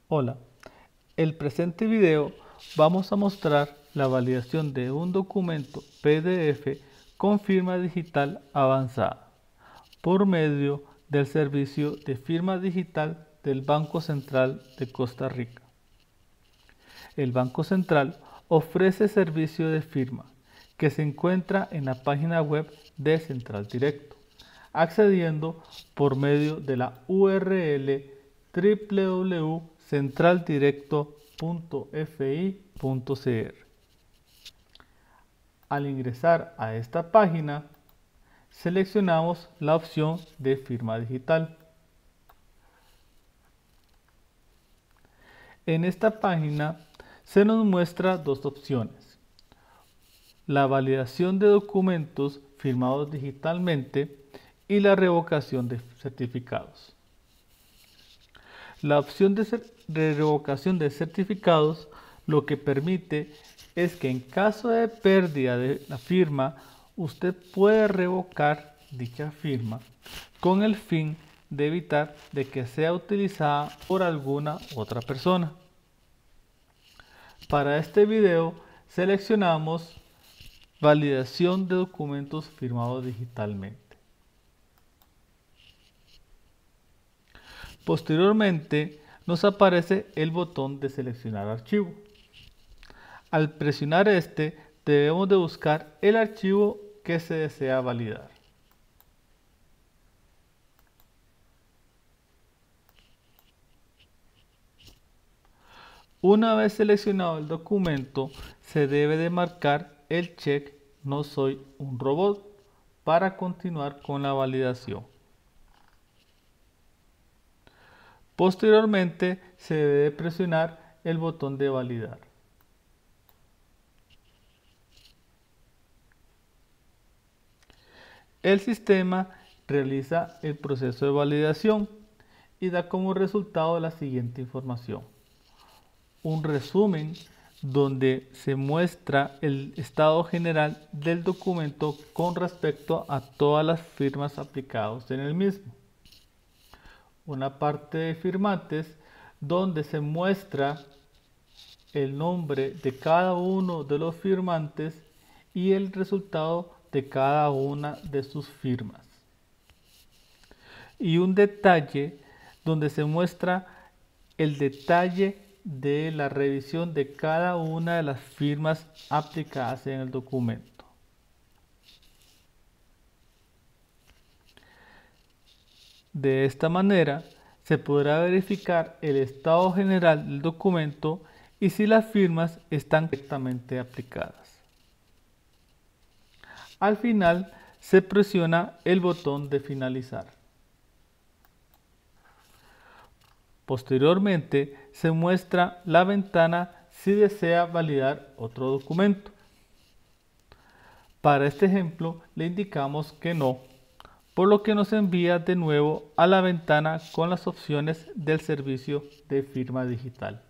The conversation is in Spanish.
Hola, el presente video vamos a mostrar la validación de un documento PDF con firma digital avanzada por medio del servicio de firma digital del Banco Central de Costa Rica. El Banco Central ofrece servicio de firma que se encuentra en la página web de Central Directo, accediendo por medio de la URL www.centraldirecto.fi.cr. Al ingresar a esta página, seleccionamos la opción de firma digital. En esta página se nos muestra dos opciones: la validación de documentos firmados digitalmente y la revocación de certificados. La opción de revocación de certificados lo que permite es que en caso de pérdida de la firma, usted puede revocar dicha firma con el fin de evitar de que sea utilizada por alguna otra persona. Para este video seleccionamos validación de documentos firmados digitalmente. Posteriormente nos aparece el botón de seleccionar archivo. Al presionar este, debemos de buscar el archivo que se desea validar. Una vez seleccionado el documento, se debe de marcar el check "No soy un robot" para continuar con la validación. Posteriormente, se debe de presionar el botón de validar. El sistema realiza el proceso de validación y da como resultado la siguiente información: un resumen donde se muestra el estado general del documento con respecto a todas las firmas aplicadas en el mismo. Una parte de firmantes donde se muestra el nombre de cada uno de los firmantes y el resultado de cada una de sus firmas. Y un detalle donde se muestra el detalle de la revisión de cada una de las firmas aplicadas en el documento. De esta manera se podrá verificar el estado general del documento y si las firmas están correctamente aplicadas. Al final se presiona el botón de finalizar. Posteriormente se muestra la ventana si desea validar otro documento. Para este ejemplo le indicamos que no, por lo que nos envía de nuevo a la ventana con las opciones del servicio de firma digital.